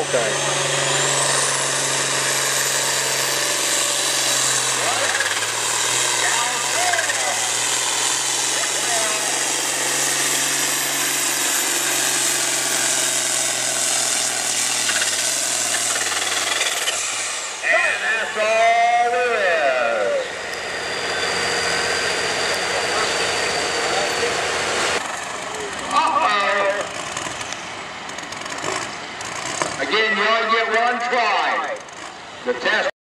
Okay. And that's all there is. Uh-oh. Again, you only get one try. The test.